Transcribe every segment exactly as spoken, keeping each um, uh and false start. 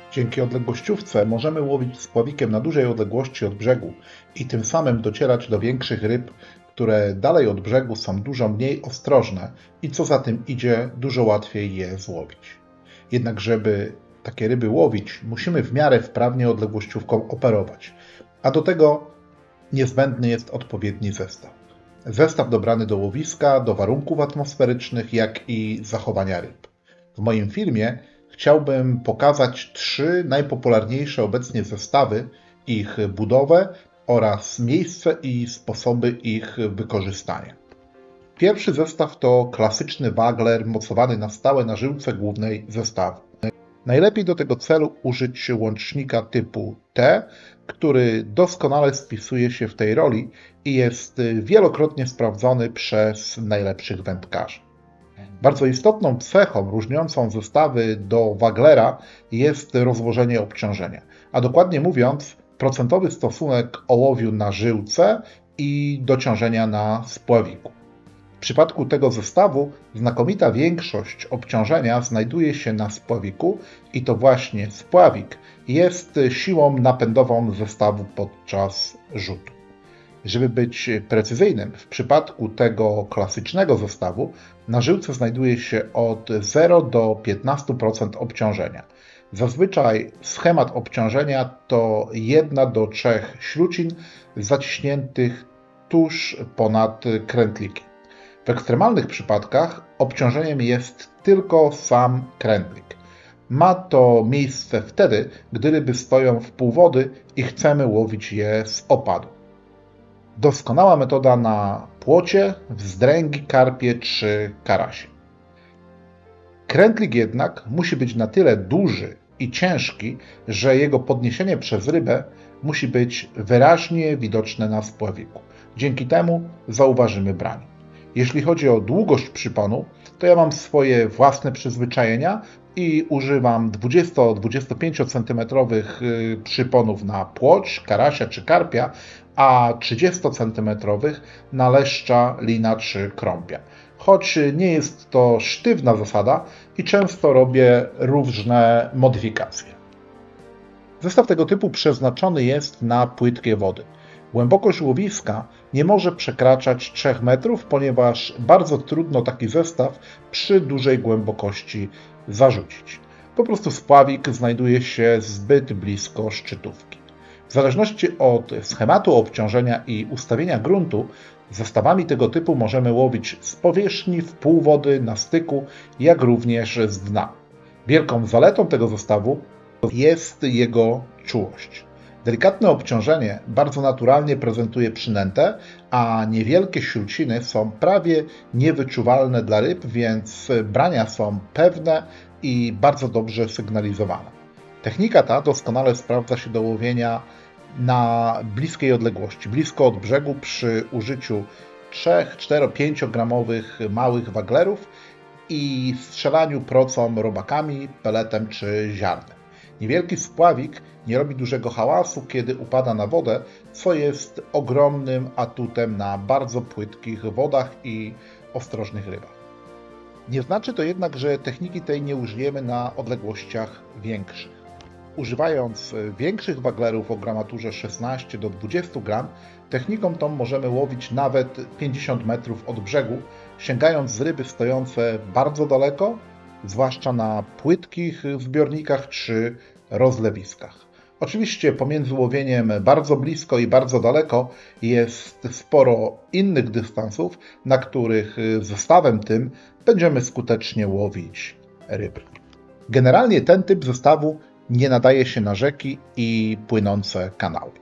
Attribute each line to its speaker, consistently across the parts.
Speaker 1: Dzięki odległościówce możemy łowić spławikiem na dużej odległości od brzegu i tym samym docierać do większych ryb, które dalej od brzegu są dużo mniej ostrożne i co za tym idzie, dużo łatwiej je złowić. Jednak żeby takie ryby łowić, musimy w miarę wprawnie odległościówką operować, a do tego niezbędny jest odpowiedni zestaw. Zestaw dobrany do łowiska, do warunków atmosferycznych, jak i zachowania ryb. W moim filmie chciałbym pokazać trzy najpopularniejsze obecnie zestawy, ich budowę oraz miejsce i sposoby ich wykorzystania. Pierwszy zestaw to klasyczny wagler mocowany na stałe na żyłce głównej zestawu. Najlepiej do tego celu użyć łącznika typu T, który doskonale spisuje się w tej roli i jest wielokrotnie sprawdzony przez najlepszych wędkarzy. Bardzo istotną cechą różniącą zestawy do waglera jest rozłożenie obciążenia, a dokładnie mówiąc procentowy stosunek ołowiu na żyłce i dociążenia na spławiku. W przypadku tego zestawu znakomita większość obciążenia znajduje się na spławiku i to właśnie spławik jest siłą napędową zestawu podczas rzutu. Żeby być precyzyjnym, w przypadku tego klasycznego zestawu na żyłce znajduje się od zera do piętnastu procent obciążenia. Zazwyczaj schemat obciążenia to jeden do trzech śrucin zaciśniętych tuż ponad krętlikiem. W ekstremalnych przypadkach obciążeniem jest tylko sam krętlik. Ma to miejsce wtedy, gdy ryby stoją w pół wody i chcemy łowić je z opadu. Doskonała metoda na płocie, wzdręgi, karpie czy karasie. Krętlik jednak musi być na tyle duży i ciężki, że jego podniesienie przez rybę musi być wyraźnie widoczne na spławiku. Dzięki temu zauważymy brań. Jeśli chodzi o długość przyponu, to ja mam swoje własne przyzwyczajenia i używam dwudziesto do dwudziestu pięciu centymetrowych przyponów na płoć, karasia czy karpia, a trzydziestocentymetrowych na leszcza, lina czy krąpia. Choć nie jest to sztywna zasada i często robię różne modyfikacje. Zestaw tego typu przeznaczony jest na płytkie wody. Głębokość łowiska nie może przekraczać trzech metrów, ponieważ bardzo trudno taki zestaw przy dużej głębokości zarzucić. Po prostu spławik znajduje się zbyt blisko szczytówki. W zależności od schematu obciążenia i ustawienia gruntu, zestawami tego typu możemy łowić z powierzchni, w pół wody, na styku, jak również z dna. Wielką zaletą tego zestawu jest jego czułość. Delikatne obciążenie bardzo naturalnie prezentuje przynętę, a niewielkie śruciny są prawie niewyczuwalne dla ryb, więc brania są pewne i bardzo dobrze sygnalizowane. Technika ta doskonale sprawdza się do łowienia na bliskiej odległości, blisko od brzegu przy użyciu trzech, cztero, pięciogramowych małych waglerów i strzelaniu procą robakami, peletem czy ziarnem. Niewielki spławik nie robi dużego hałasu, kiedy upada na wodę, co jest ogromnym atutem na bardzo płytkich wodach i ostrożnych rybach. Nie znaczy to jednak, że techniki tej nie użyjemy na odległościach większych. Używając większych waglerów o gramaturze szesnaście do dwudziestu gram, techniką tą możemy łowić nawet pięćdziesiąt metrów od brzegu, sięgając z ryby stojące bardzo daleko, zwłaszcza na płytkich zbiornikach czy rozlewiskach. Oczywiście pomiędzy łowieniem bardzo blisko i bardzo daleko jest sporo innych dystansów, na których zestawem tym będziemy skutecznie łowić ryby. Generalnie ten typ zestawu nie nadaje się na rzeki i płynące kanały.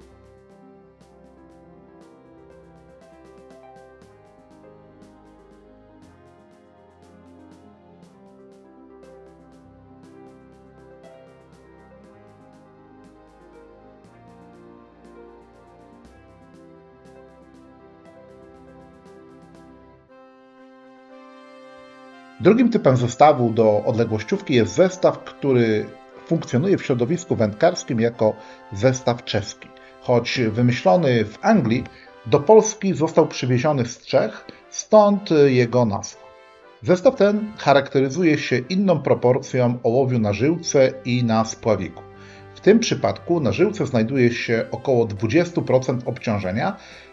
Speaker 1: Drugim typem zestawu do odległościówki jest zestaw, który funkcjonuje w środowisku wędkarskim jako zestaw czeski. Choć wymyślony w Anglii, do Polski został przywieziony z Czech, stąd jego nazwa. Zestaw ten charakteryzuje się inną proporcją ołowiu na żyłce i na spławiku. W tym przypadku na żyłce znajduje się około dwadzieścia procent obciążenia,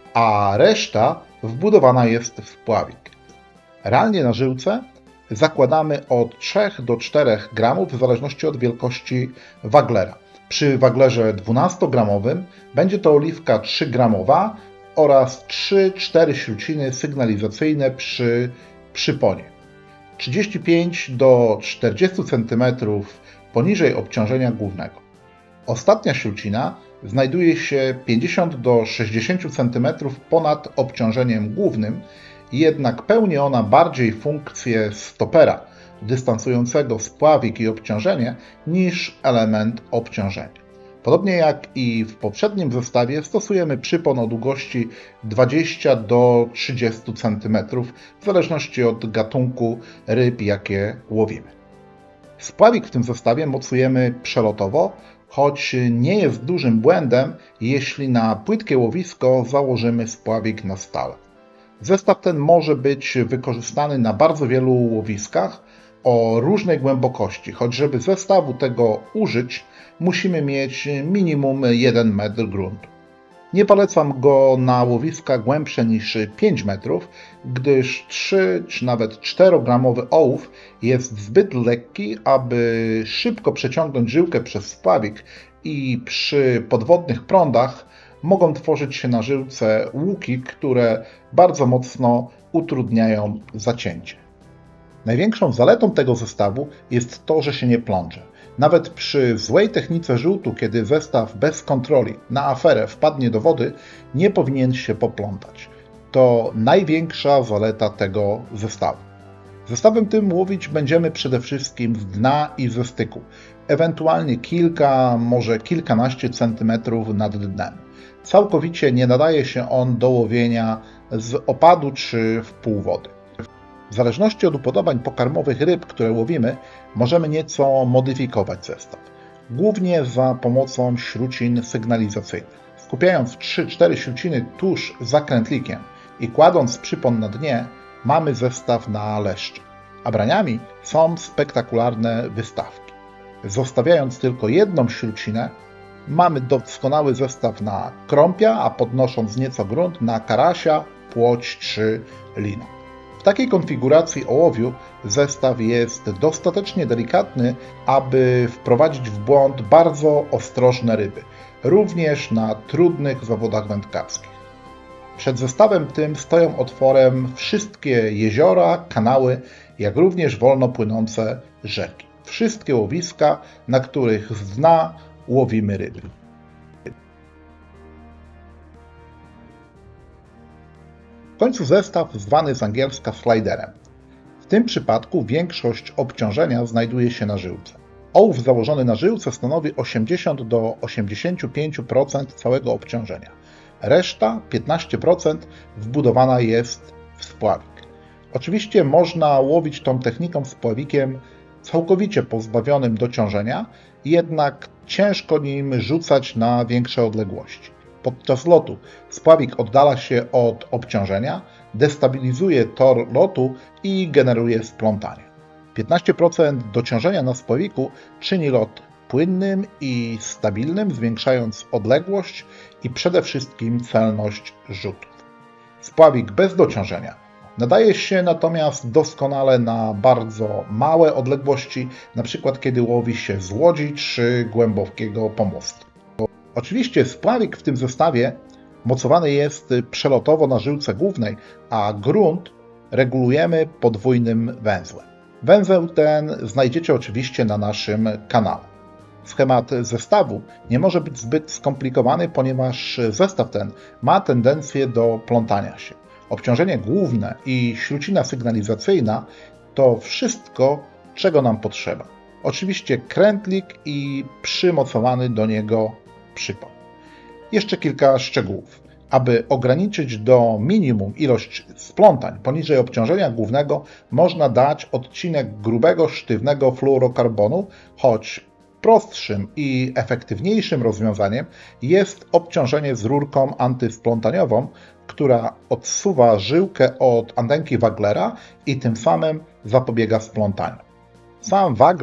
Speaker 1: a reszta wbudowana jest w spławik. Realnie na żyłce zakładamy od trzech do czterech gramów w zależności od wielkości waglera. Przy waglerze dwunastogramowym będzie to oliwka trzygramowa oraz trzy cztery śruciny sygnalizacyjne przy przyponie. trzydzieści pięć do czterdziestu centymetrów poniżej obciążenia głównego. Ostatnia śrucina znajduje się pięćdziesiąt do sześćdziesięciu centymetrów ponad obciążeniem głównym, jednak pełni ona bardziej funkcję stopera dystansującego spławik i obciążenie niż element obciążenia. Podobnie jak i w poprzednim zestawie stosujemy przypon o długości dwudziestu do trzydziestu centymetrów w zależności od gatunku ryb, jakie łowimy. Spławik w tym zestawie mocujemy przelotowo, choć nie jest dużym błędem, jeśli na płytkie łowisko założymy spławik na stałe. Zestaw ten może być wykorzystany na bardzo wielu łowiskach o różnej głębokości, choć żeby zestawu tego użyć, musimy mieć minimum jeden metr gruntu. Nie polecam go na łowiska głębsze niż pięć metrów, gdyż trzy czy nawet czterogramowy ołów jest zbyt lekki, aby szybko przeciągnąć żyłkę przez spławik i przy podwodnych prądach mogą tworzyć się na żyłce łuki, które bardzo mocno utrudniają zacięcie. Największą zaletą tego zestawu jest to, że się nie plącze. Nawet przy złej technice rzutu, kiedy zestaw bez kontroli na aferę wpadnie do wody, nie powinien się poplątać. To największa zaleta tego zestawu. Zestawem tym łowić będziemy przede wszystkim z dna i ze styku, ewentualnie kilka, może kilkanaście centymetrów nad dnem. Całkowicie nie nadaje się on do łowienia z opadu czy w pół wody. W zależności od upodobań pokarmowych ryb, które łowimy, możemy nieco modyfikować zestaw. Głównie za pomocą śrucin sygnalizacyjnych. Skupiając trzy cztery śruciny tuż za krętlikiem i kładąc przypon na dnie, mamy zestaw na leszcze. A braniami są spektakularne wystawki. Zostawiając tylko jedną śrucinę, mamy doskonały zestaw na krąpia, a podnosząc nieco grunt na karasia, płoć czy lina. W takiej konfiguracji ołowiu zestaw jest dostatecznie delikatny, aby wprowadzić w błąd bardzo ostrożne ryby, również na trudnych zawodach wędkarskich. Przed zestawem tym stoją otworem wszystkie jeziora, kanały, jak również wolno płynące rzeki. Wszystkie łowiska, na których z dna łowimy ryby. W końcu zestaw zwany z angielska sliderem. W tym przypadku większość obciążenia znajduje się na żyłce. Ołów założony na żyłce stanowi osiemdziesiąt do osiemdziesięciu pięciu procent całego obciążenia. Reszta, piętnaście procent, wbudowana jest w spławik. Oczywiście można łowić tą techniką spławikiem całkowicie pozbawionym dociążenia, jednak ciężko nim rzucać na większe odległości. Podczas lotu spławik oddala się od obciążenia, destabilizuje tor lotu i generuje splątanie. piętnaście procent dociążenia na spławiku czyni lot płynnym i stabilnym, zwiększając odległość i przede wszystkim celność rzutów. Spławik bez dociążenia nadaje się natomiast doskonale na bardzo małe odległości, np. kiedy łowi się z łodzi czy głębokiego pomostu. Oczywiście spławik w tym zestawie mocowany jest przelotowo na żyłce głównej, a grunt regulujemy podwójnym węzłem. Węzeł ten znajdziecie oczywiście na naszym kanale. Schemat zestawu nie może być zbyt skomplikowany, ponieważ zestaw ten ma tendencję do plątania się. Obciążenie główne i śrucina sygnalizacyjna to wszystko, czego nam potrzeba. Oczywiście krętlik i przymocowany do niego przypon. Jeszcze kilka szczegółów. Aby ograniczyć do minimum ilość splątań poniżej obciążenia głównego, można dać odcinek grubego, sztywnego fluorokarbonu, choć prostszym i efektywniejszym rozwiązaniem jest obciążenie z rurką antysplątaniową, która odsuwa żyłkę od antenki waglera i tym samym zapobiega splątaniu. Sam wagler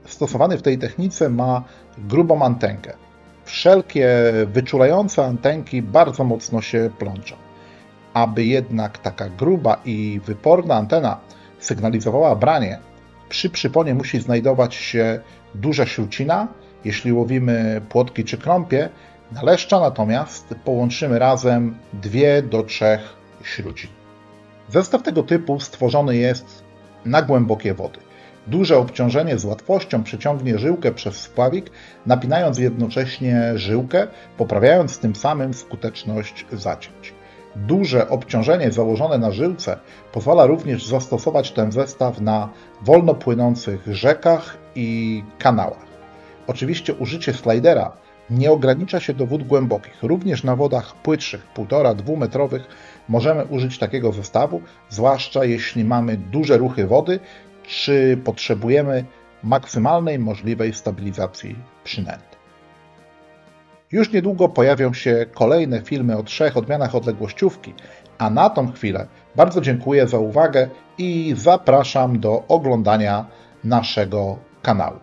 Speaker 1: stosowany w tej technice ma grubą antenkę. Wszelkie wyczulające antenki bardzo mocno się plączą. Aby jednak taka gruba i wyporna antena sygnalizowała branie, przy przyponie musi znajdować się duża śrucina. Jeśli łowimy płotki czy krąpie, na leszcza natomiast połączymy razem dwie do trzech śrucin. Zestaw tego typu stworzony jest na głębokie wody. Duże obciążenie z łatwością przeciągnie żyłkę przez spławik, napinając jednocześnie żyłkę, poprawiając tym samym skuteczność zacięć. Duże obciążenie założone na żyłce pozwala również zastosować ten zestaw na wolno płynących rzekach i kanałach. Oczywiście użycie slidera nie ogranicza się do wód głębokich. Również na wodach płytszych, półtora do dwóch metrowych możemy użyć takiego zestawu, zwłaszcza jeśli mamy duże ruchy wody, czy potrzebujemy maksymalnej możliwej stabilizacji przynęty. Już niedługo pojawią się kolejne filmy o trzech odmianach odległościówki, a na tą chwilę bardzo dziękuję za uwagę i zapraszam do oglądania naszego kanału.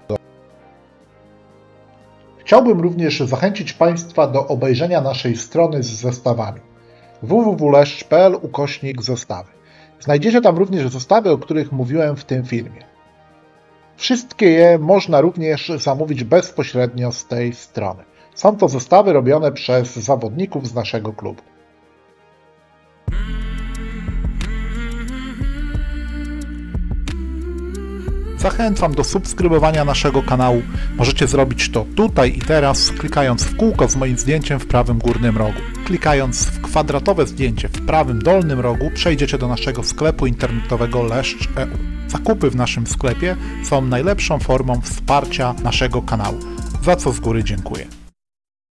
Speaker 1: Chciałbym również zachęcić Państwa do obejrzenia naszej strony z zestawami w w w kropka leszcz kropka p l ukośnik zestawy. Znajdziecie tam również zestawy, o których mówiłem w tym filmie. Wszystkie je można również zamówić bezpośrednio z tej strony. Są to zestawy robione przez zawodników z naszego klubu. Zachęcam do subskrybowania naszego kanału. Możecie zrobić to tutaj i teraz, klikając w kółko z moim zdjęciem w prawym górnym rogu. Klikając w kwadratowe zdjęcie w prawym dolnym rogu przejdziecie do naszego sklepu internetowego leszcz kropka e u. Zakupy w naszym sklepie są najlepszą formą wsparcia naszego kanału, za co z góry dziękuję.